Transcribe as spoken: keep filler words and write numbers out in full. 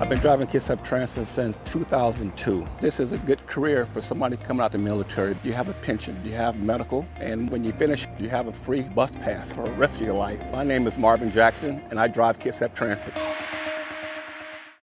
I've been driving Kitsap Transit since two thousand two. This is a good career for somebody coming out the military. You have a pension, you have medical, and when you finish, you have a free bus pass for the rest of your life. My name is Marvin Jackson, and I drive Kitsap Transit.